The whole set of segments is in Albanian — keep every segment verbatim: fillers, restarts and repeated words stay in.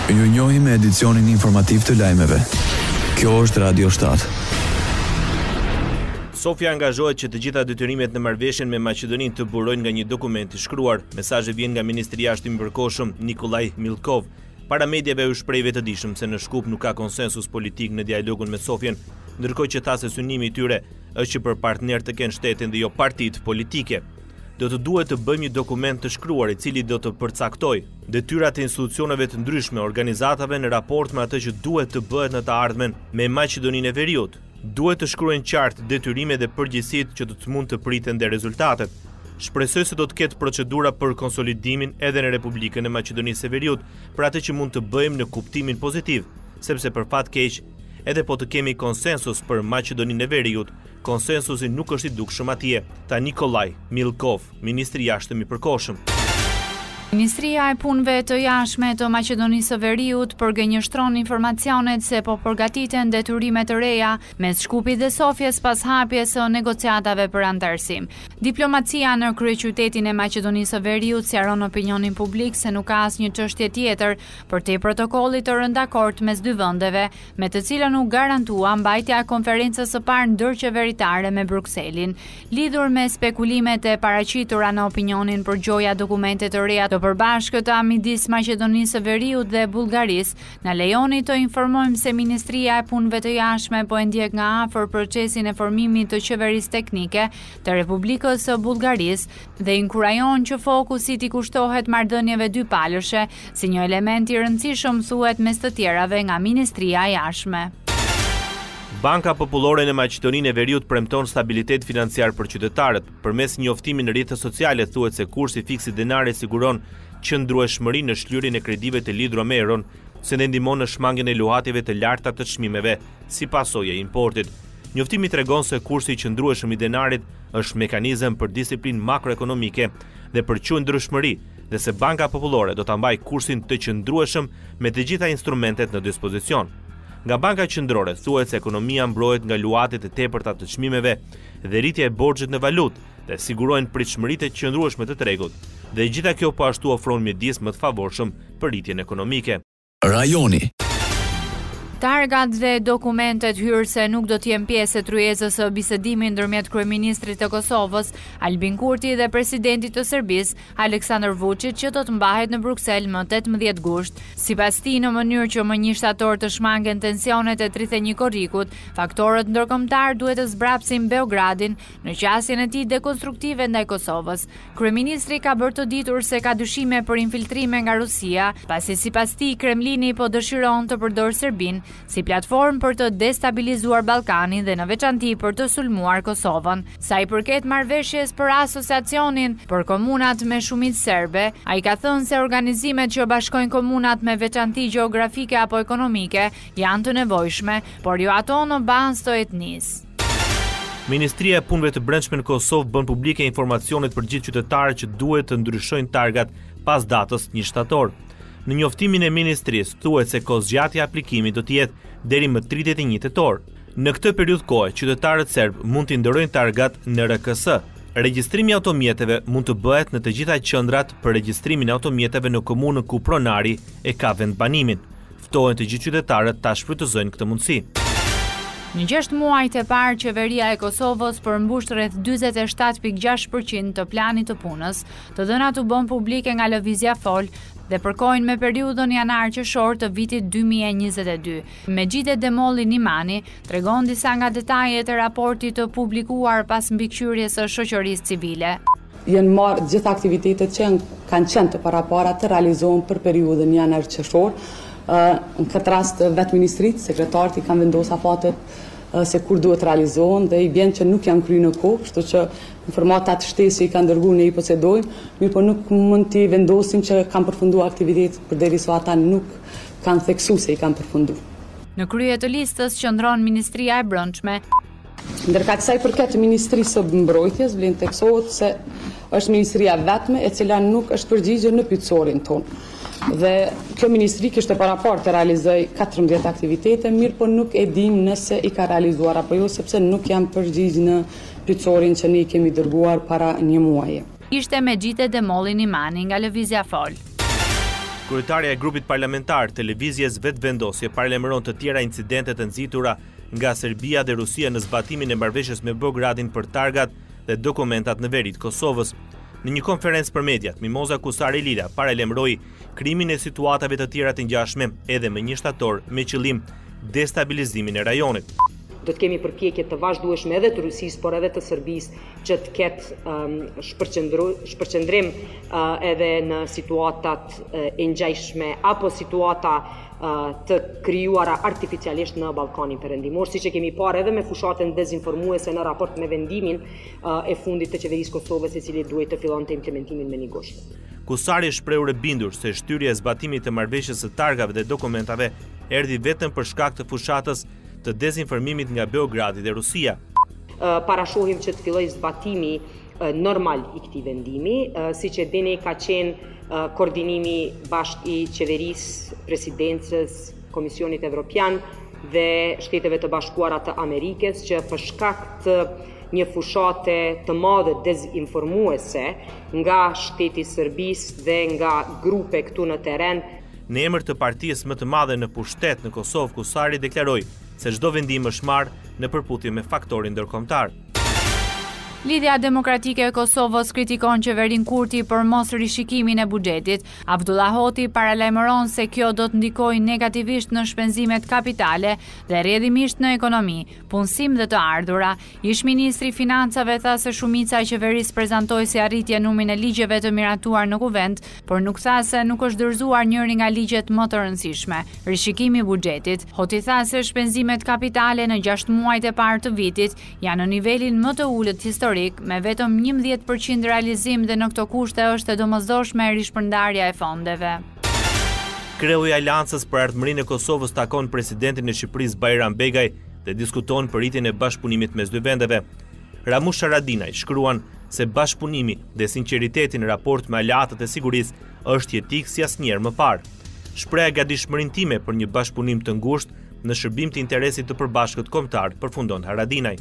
Ju njohim me edicionin informativ të lajmeve. Kjo është Radio shtatë. Sofia angazhohet që të gjitha detyrimet në marrëveshjen me Maqedoninë të burojnë nga një dokument i shkruar. Mesazhi vjen nga Ministri i Jashtëm i Përkohshëm Nikolaj Milkov. Para medjave u shpreh vetëdijshëm se në Shkup nuk ka konsensus politik në dialogun me Sofjen, ndërkohë që tha se synimi i tyre është që për partner të kenë shtetin dhe jo partitë politike. Do të duhet të bëjmë një dokument të shkruar i cili do të përcaktojë detyrat e institucioneve të ndryshme, organizatave në raport me atë që duhet të bëhet në të ardhmen me Maqedoninë e Veriut. Duhet të shkruhen qartë detyrimet dhe përgjegjësitë që do të mund të priten dhe rezultatet. Shpresoj se do të ketë procedura për konsolidimin edhe në Republikën e Maqedonisë së Veriut, për atë që mund të bëjmë në kuptimin pozitiv, sepse për fat keq, edhe po të kemi konsensus për Maqedoninë e Veriut, konsensusi nuk është i dukshëm atje, tha Nikolaj Milkov, Ministri i Jashtëm i Përkohshëm. Ministria e Punëve të Jashtme të Maqedonisë së Veriut përgënjeshtron informacionet se po përgatiten detyrime të reja mes Shkupit dhe Sofjes pas hapjes së negociatave për anëtarësim. Diplomacia në kryeqytetin e Maqedonisë së Veriut sqaron opinionin publik se nuk ka asnjë çështje tjetër për te protokollit të rëndakort mes dy vendeve, me të cilën u garantua mbajtja e konferencës së parë ndërqeveritare me Brukselin. Lidhur me spekulimet e paraqitura në opinionin për gjoja dokumente të reja të përbashkëta midis Maqedonisë së Veriut dhe Bullgarisë, na lejoni të informojmë se Ministria e Punëve të Jashtme po e ndjek nga afër procesin e formimit të qeverisë teknike të Republikës së Bullgarisë dhe inkurajon që fokusi t'i kushtohet marrëdhënieve dypalëshe, si një element i rëndësishëm thuhet mes të tjerave nga Ministria e Jashtme. Banka Popullore në Maqedoninë e Veriut premton stabilitet financiar për qytetarët. Përmes njoftimit në rrjetet sociale thuhet se kursi fiks i denarit siguron qëndrueshmëri në shlyrjen e kredive të lidhura me euron, se ndihmon në shmangjen e luhatjeve të larta të çmimeve si pasojë e importit. Njoftimi tregon se kursi i qëndrueshëm i denarit është mekanizëm për disiplinë makroekonomike dhe për qëndrueshmëri, dhe se Banka Popullore do ta mbajë kursin të qëndrueshëm me të gjitha instrumentet në dispozicion. Nga Banka Qendrore thuhet se ekonomia mbrohet nga luhatjet e tepërta të çmimeve dhe rritja e borxhit në valutë dhe sigurojnë pritshmëritë e qëndrueshme të tregut. Dhe gjitha kjo po ashtu ofron mjedis më të favorshëm për rritjen ekonomike. Rajoni. Targat dhe dokumentet hyrëse nuk do të jenë pjesë e tryezës së bisedimit ndërmjet kryeministrit të Kosovës, Albin Kurti, dhe presidentit të Serbisë, Aleksandar Vučić, që do të mbahet në Bruksel më tetëmbëdhjetë gusht. Sipas tij, në mënyrë që më një shtator të shmangen tensionet e tridhjetë e një korrikut, faktorët ndërkombëtar duhet të zbrapsin Beogradin në qasjen e tij dekonstruktive ndaj Kosovës. Kryeministri ka bërë të ditur se ka dyshime për infiltrime nga Rusia, pasi sipas tij Kremlini po dëshiron të përdorë Serbinë si platformë për të destabilizuar Ballkanin dhe në veçanti për të sulmuar Kosovën. Sa i përket marrëveshjes për asociacionin për komunat me shumicë serbe, ai ka thënë se organizimet që bashkojnë komunat me veçanti gjeografike apo ekonomike janë të nevojshme, por jo ato në bazë të etnisë. Ministria e Punëve të Brendshme në Kosovë bën publike informacionet për gjithë qytetarët që duhet të ndryshojnë targat pas datës një shtator. Në njoftimin e ministrisë thuhet se kozgjatja e aplikimit do të jetë deri më tridhjetë e një tetor. Në këtë periudhë kohe, qytetarët serb mund të ndërrojnë targat në R K S. Regjistrimi i automjeteve mund të bëhet në të gjitha qendrat për regjistrimin e automjeteve në komunën ku pronari e ka vendbanimin. Ftohen të gjithë qytetarët ta shfrytëzojnë këtë mundësi. Në gjashtë muajt e parë, qeveria e Kosovës përmbush rreth dyzet e shtatë pikë gjashtë përqind të planit të punës. Të dhënat u bën publike nga Lëvizja Fol dhe përkojnë me periudhën janar-qershor të vitit dy mijë e njëzet e dy. Megjide Demolli Nimani tregon disa nga detajet e raportit të publikuar pas mbikëqyrjes së shoqërisë civile. Janë marrë gjitha aktivitetet që kanë qenë të parapara të realizohen për periudhën janar-qershor. Në këtë rast vetë ministrit, sekretarët i kanë vendosur afatet se kur duhet realizohen dhe i vjen që nuk janë kryer në kohë, kështu që informatat shtesë i kanë dërguar ne i procedojmë, mirë po nuk mund t'i vendosim që kanë përfunduar aktivitetet përderisa ata nuk kanë theksuar se i kanë përfunduar. Në krye të listës qëndron Ministria e Brendshme. Ndërka kësaj përket Ministrisë së Mbrojtjes, vlen theksohet se është ministria vetme e cila nuk është përgjigjur në pyetësorin tonë. Dhe kjo ministri kishte parapar të realizoj katërmbëdhjetë aktivitete, mirë po nuk e dim nëse i ka realizuar apo jo, sepse nuk jam përgjigj në pyetësorin që ne i kemi dërguar para një muaji. Ishte Megjide Demolli Nimani nga Lëvizja Fol. Kryetarja e grupit parlamentar Televizjes Vetvendosje paralajmëron të tjera incidente të nxitura nga Serbia dhe Rusia në zbatimin e marrëveshjes me Beogradin për targat dhe dokumentat në veri të Kosovës. Në një konferencë për mediat, Mimoza Kusari Lila paralajmëroi krimin e situatave të tjera të ngjashme edhe me një shtator me qëllim destabilizimin e rajonit. Do të kemi përpjekje të vazhdueshme edhe të Rusisë, por edhe të Serbisë që të ketë um, shpërqendrim uh, edhe në situatat uh, e ngjashme apo situata uh, të krijuara artificialisht në Ballkanin Perëndimor, siç e kemi parë edhe me fushatën dezinformuese në raport me vendimin uh, e fundit të qeverisë Kosovës, e cili duhet të fillonte implementimin me një gusht. Kusari shprehur e bindur se shtyrja e zbatimit të marrëveshjes së targave dhe dokumentave erdhi vetëm për shkak të fushatës të dezinformimit nga Beogradi dhe Rusia. Uh, parashohim që të filloj zbatimi uh, normal i këtij vendimi, uh, siç e dini ka qenë uh, koordinimi bashkë i qeverisë, presidencës, Komisionit Evropian dhe Shteteve të Bashkuara të Amerikës, që për shkak të një fushate të madhe dezinformuese nga shteti i Serbisë dhe nga grupe këtu në terren. Në emër të partisë më të madhe në pushtet në Kosovë, Kusari deklaroi se çdo vendim është marrë në përputhje me faktorin ndërkombëtar. Lidhja Demokratike e Kosovës kritikon qeverinë Kurti për mos rishikimin e buxhetit. Abdullah Hoti paralajmëron se kjo do të ndikojë negativisht në shpenzimet kapitale dhe rrjedhimisht në ekonomi, punësim dhe të ardhura. Ish ministri i Financave tha se shumica e qeverisë prezantoi si arritje numrin e ligjeve të miratuar në kuvent, por nuk tha se nuk është dorëzuar njëri nga ligjet më të rëndësishme, rishikimi i buxhetit. Hoti tha se shpenzimet kapitale në gjashtë muajt e parë të vitit janë në nivelin më të ulët historik, me vetëm njëmbëdhjetë përqind realizim dhe në këto kushte është e domosdoshme e rishpërndarja e fondeve. Kreu i Aleancës për Ardhmërinë e Kosovës takon presidentin e Shqipërisë Bajram Begaj dhe diskuton për rritjen e bashkëpunimit mes dy vendeve. Ramush Haradinaj shkruan se bashkëpunimi dhe sinqeriteti në raport me aleatët e sigurisë është jetik si asnjëherë më parë. Shpreha gatishmërinë time për një bashkëpunim të ngushtë në shërbim të interesit të përbashkët kombëtar, përfundon Haradinaj.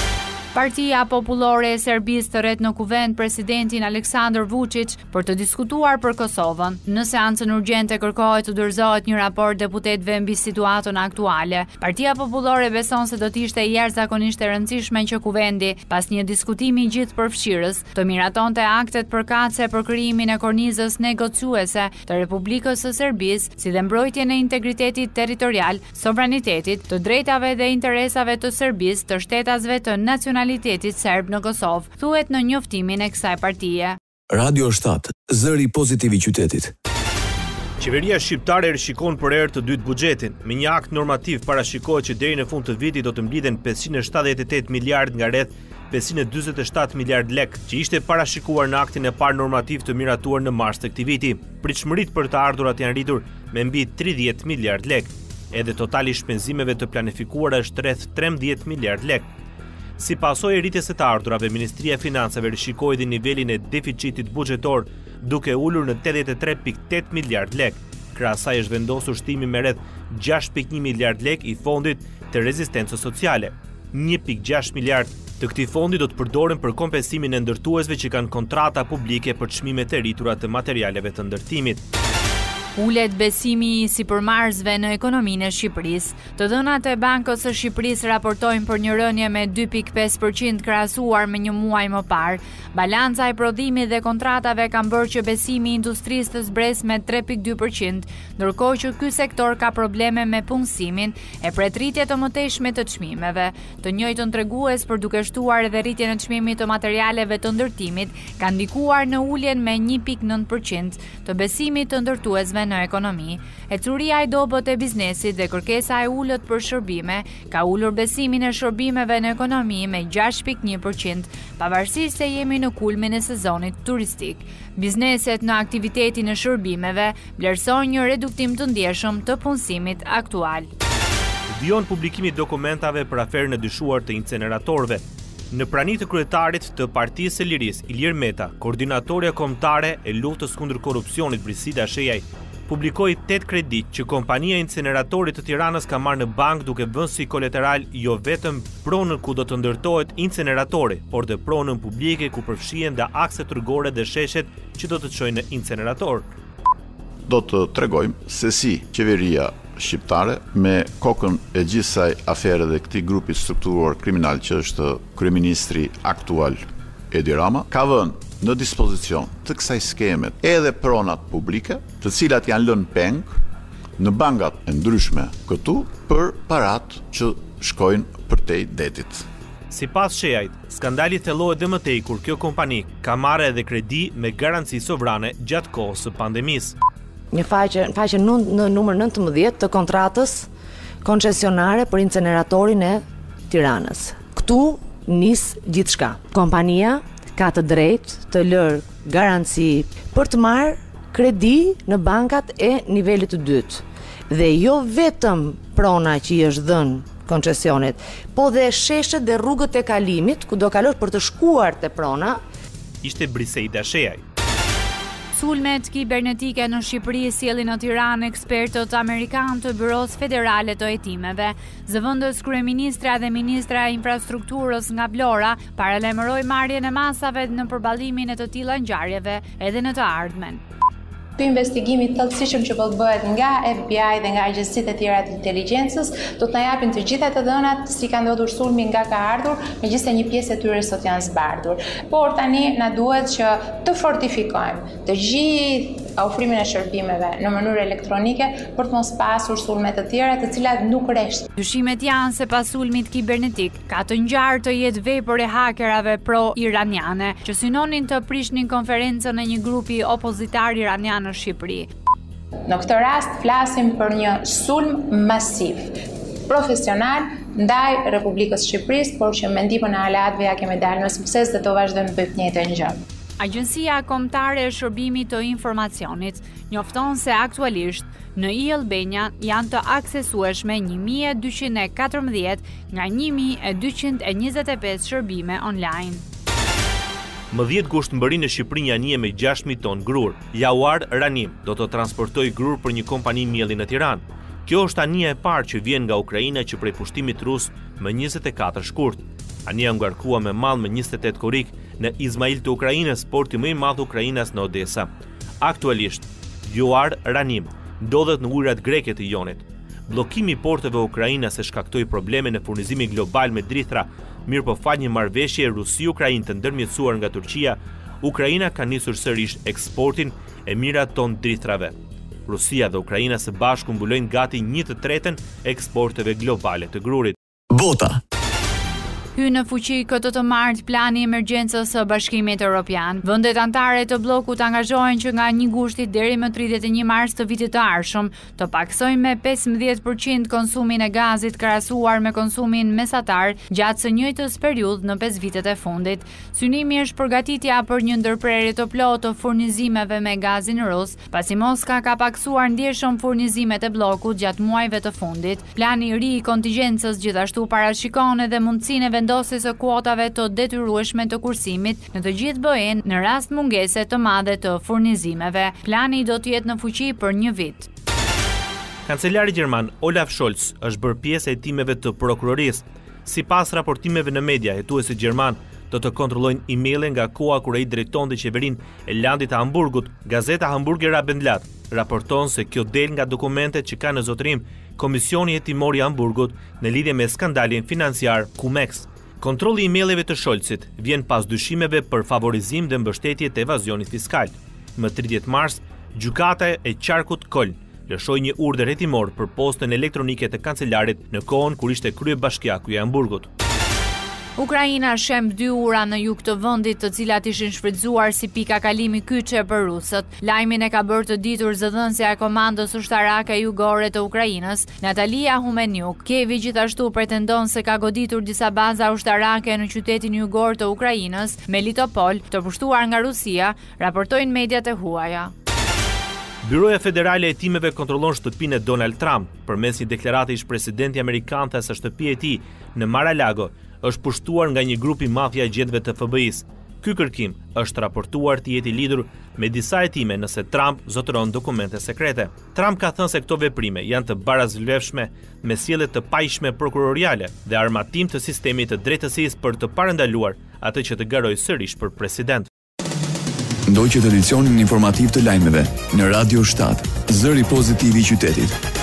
Partia Popullore e Serbisë të rret në kuvent presidentin Aleksandar Vučić për të diskutuar për Kosovën. Në seancën urgjente kërkohet të dorëzohet një raport deputetëve mbi situatën aktuale. Partia Popullore beson se do të ishte jashtëzakonisht e rëndësishme që kuvendi, pas një diskutimi gjithëpërfshirës, të miratonte aktet përkatëse për krijimin e kornizës negociuese të Republikës së Serbisë, si dhe mbrojtjen e integritetit territorial, sovranitetit, të drejtave dhe interesave të Serbisë, të shtetasve të nacionalitetit serb në Kosovë, thuhet në njoftimin e kësaj partie. Radio shtatë, zëri pozitiv i qytetit. Qeveria shqiptare rishikon për herë të dytë buxhetin. Me një akt normativ parashikohet që deri në fund të vitit do të mblidhen pesëqind e shtatëdhjetë e tetë miliardë nga rreth pesëqind e dyzet e shtatë miliardë lek, që ishte parashikuar në aktin e parë normativ të miratuar në mars të këtij viti. Pritshmëritë për të ardhurat janë rritur me mbi tridhjetë miliardë lek. Edhe totali i shpenzimeve të planifikuara është rreth trembëdhjetë miliardë lek. Si pasojë e rritjes së të ardhurave, Ministria e Financave rishikoi dhe nivelin e deficitit buxhetor, duke ulur në tetëdhjetë e tre pikë tetë miliardë lek. Krahas asaj është vendosur shtimi me rreth gjashtë pikë një miliardë lek i fondit të rezistencës sociale. një pikë gjashtë miliardë të këtij fondi do të përdoren për kompensimin e ndërtuesve që kanë kontrata publike për çmimet e rritura të materialeve të ndërtimit. Ulet besimi i sipërmarrësve në ekonominë e Shqipërisë. Të dhënat e Bankës së Shqipërisë raportojnë për një rënje me dy pikë pesë përqind krahasuar me një muaj më parë. Balanca e prodhimit dhe kontratave kanë bërë që besimi i industrisë të zbresë me tre pikë dy përqind, ndërkohë që ky sektor ka probleme me punësimin e pret rritje të mëtejshme të çmimeve. Të njëjtën tregues për duke shtuar edhe rritjen e çmimit të materialeve të ndërtimit ka ndikuar në uljen me një pikë nëntë përqind të besimit të ndërtuesve në ekonomi. Ecuria e dobët e biznesit dhe kërkesa e ulët për shërbime ka ulur besimin e shërbimeve në ekonomi me gjashtë pikë një përqind, pavarësisht se jemi në kulmin e sezonit turistik. Bizneset në aktivitetin e shërbimeve vlerësojnë një reduktim të ndjeshëm të punësimit aktual. Vion publikimi dokumentave për aferën e dyshuar të inceneratorëve. Në prani të kryetarit të Partisë së Lirisë, Ilir Meta, koordinatorja kombëtare e luftës kundër korrupsionit Brisida Shejaj, publikoi tetë kredi që kompania e inceneratorit të Tiranës ka marrë në bank duke vënë si kolateral jo vetëm pronën ku do të ndërtohet inceneratori, por dhe pronën publike ku përfshihen dhe akset rrugore dhe sheshet që do të çojnë në incenerator. do të tregojmë se si qeveria shqiptare me kokën e gjithë saj afere dhe këtij grupi strukturuar kriminal që është kryeministri aktual Edi Rama, ka vënë në dispozicion të kësaj skemet edhe pronat publike, të cilat janë lënë peng në bankat e ndryshme këtu për parat që shkojnë përtej detit. Si pas shejajt, skandali thellohet dhe mëtej kur kjo kompani ka marrë edhe kredi me garanci sovrane gjatë kohës së pandemisë. Një faqe, faqe në numër nëntëmbëdhjetë të kontratës koncesionare për inceneratorin e Tiranës. Këtu nis gjithçka. Kompania ka të drejtë të lërë garanci për të marrë kredi në bankat e nivelit të dytë. Dhe jo vetëm prona që i është dhënë koncesionit, po dhe sheshet dhe rrugët e kalimit, ku do kalosh për të shkuar te prona. Ishte Briseida Sheaj. Sulmet kibernetike në Shqipëri sjellin në Tiranë ekspertët amerikanë të Byros Federale të Hetimeve. Zëvendës kryeministra dhe ministra e infrastrukturës nga Vlora paralajmëroi marrjen e masave në përballimin e të tilla ngjarjeve edhe në të ardhmen. Ky investigimi i thellësishëm që po bëhet nga F B I dhe nga agjencitë e tjera të inteligjencës do të na japin të gjitha të dhënat si ka ndodhur sulmi, nga ka ardhur, megjithëse një pjesë e tyre sot janë zbardhur. Por tani na duhet që të fortifikojmë të gjithë ofrimin e shërbimeve në mënyrë elektronike për të mos pasur sulme të tjera të cilat nuk rresht. Dyshimet janë se pas sulmit kibernetik ka të ngjarë të jetë vepër e hakerave pro-iraniane që synonin të prishnin konferencën e një grupi opozitar iranian në Shqipëri. Në këtë rast flasim për një sulm masiv, profesional ndaj Republikës Shqipërisë, por që me ndihmën e aleatëve ja kemi dalë në sukses dhe do vazhdojmë të bëjmë të njëjtën gjë. Agjencia Kombëtare e Shërbimit të Informacionit njofton se aktualisht në i-Albania janë të aksesueshme një mijë e dyqind e katërmbëdhjetë nga një mijë e dyqind e njëzet e pesë shërbime online. Më dhjetë gusht mbëri në Shqipëri një anije me gjashtë mijë ton grur. Jauar Ranim do të transportoj grur për një kompani mielli në Tiranë. Kjo është anija e parë që vjen nga Ukraina që prej pushtimit rus më njëzet e katër shkurt. Anija ngarkua me mall me njëzet e tetë korik në Izmail të Ukrainës, porti më i madh Ukrainas në Odesa. Aktualisht, Jauar Ranim ndodhet në ujërat greke të Jonit. Bllokimi i porteve Ukrainas e shkaktoi probleme në furnizimin global me drithra. Mirë po fal një marrëveshje Rusi-Ukrainë të ndërmjetësuar nga Turqia, Ukraina ka nisur sërish eksportin e mijëra ton drithrave. Rusia dhe Ukraina së bashku mbulojnë gati një të tretën e eksporteve globale të grurit. Bota. Hy në fuqi këtë të martë plani emergjencës së Bashkimit Evropian. Vendet anëtare të bllokut angazhohen që nga një gushti deri më tridhjetë e një mars të vitit të ardhshëm të paksojnë me pesëmbëdhjetë përqind konsumin e gazit krahasuar me konsumin mesatar gjatë së njëjtës periudhë në pesë vitet e fundit. Synimi është përgatitja për një ndërprerje të plotë të furnizimeve me gazin rus, pasi Moska ka paksuar ndjeshëm furnizimet e bllokut gjatë muajve të fundit. Plani i ri i kontingjencës gjithashtu parashikon edhe mundësinë e vendosjes së kuotave të detyrueshme të kursimit në të gjithë B E-n në rast mungese të madhe të furnizimeve. Plani do të jetë në fuqi për një vit. Kancelari gjerman Olaf Scholz është bërë pjesë e hetimeve të prokurorisë. Sipas raportimeve në media, hetuesit gjerman do të kontrollojnë emailë nga koha kur ai drejtonte qeverinë e landit të Hamburgut. Gazeta Hamburger Abendblatt raporton se kjo del nga dokumentet që ka në zotërim Komisioni Hetimor i Hamburgut në lidhje me skandalin financiar Cumex. Kontrolli i emailëve të Scholzit vjen pas dyshimeve për favorizim dhe mbështetje të evazionit fiskal. Më tridhjetë mars, gjykata e qarkut Köln lëshoi një urdhër hetimor për postën elektronike të kancelarit në kohën kur ishte kryebashkiaku i Hamburgut. Ukraina shem dy ura në jug të vendit, të cilat ishin shfrytzuar si pika kalimi kyçe për rusët. Lajmin e ka bërë të ditur zëdhënësja e komandës ushtarake jugore të Ukrainës, Natalia Humeniuk. Kievi gjithashtu pretendon se ka goditur disa baza ushtarake në qytetin jugor të Ukrainës, Melitopol, të pushtuar nga Rusia, raportojnë mediat e huaja. Byroja Federale e Hetimeve kontrollon shtëpinë e Donald Trump. Përmes një deklarate ish presidenti amerikan tha se shtëpia e tij në Mar-a-Lago është pushtuar nga një grup i mafia agentëve të F B I-s. Ky kërkim është raportuar të jetë i lidhur me disa hetime nëse Trump zotëron dokumente sekrete. Trump ka thënë se këto veprime janë të barazvlefshme me sjellje të pajishme prokuroriale dhe armatim të sistemit të drejtësisë për të parandaluar atë që të garojë sërish për president. Ndoqët edicionin informativ të lajmeve në Radio shtat. zëri pozitiv i qytetit.